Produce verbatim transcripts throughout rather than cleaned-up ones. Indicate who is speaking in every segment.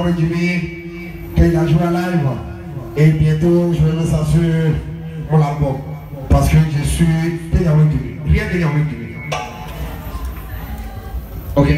Speaker 1: Yahweh Jimmy, qu'il a joué à live. Et bientôt, je vais mettre ça sur mon album. Parce que je suis de Yahweh Jimmy. Rien de Yahweh Jimmy. Ok?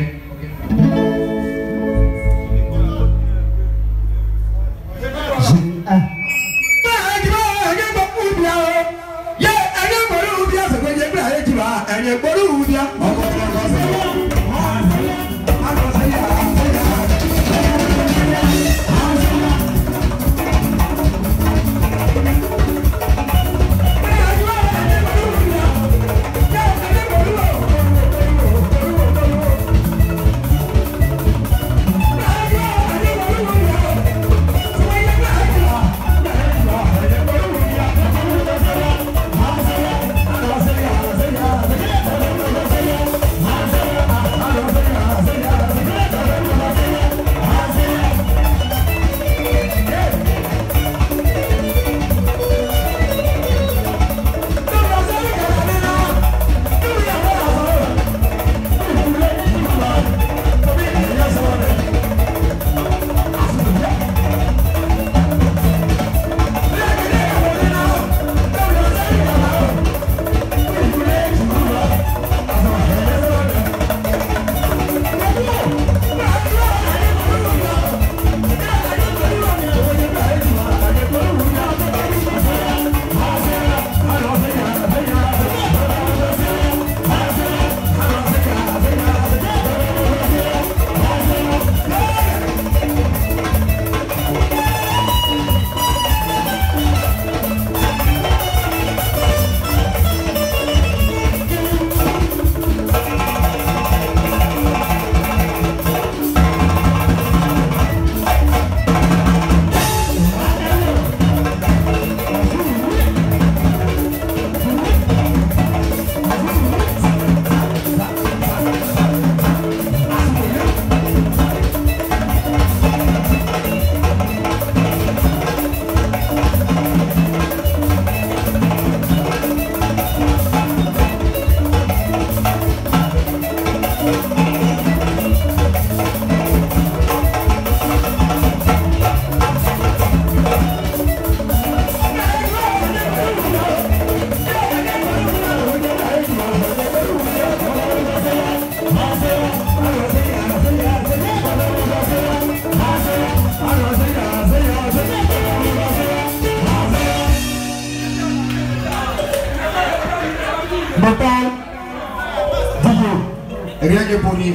Speaker 1: Rien que Bonnie.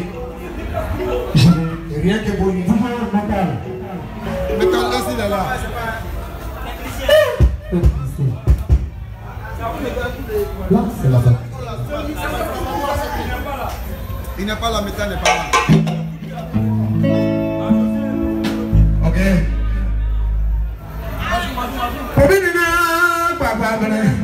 Speaker 1: Rien que Bonnie. Metal. Metal, là, c'est là. Là, c'est là. Il n'est pas là, Metal n'est pas là. Ok. Papa,